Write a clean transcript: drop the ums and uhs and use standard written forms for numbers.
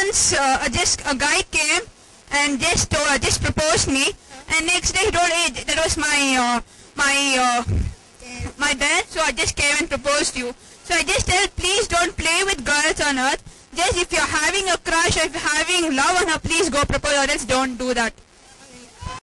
once just a guy came and just proposed me, and next day he told, hey, that was my dad, so I just came and proposed you. So I just tell, please don't play with girls on earth. Just if you're having a crush or if you're having love on her, please go propose, or else don't do that.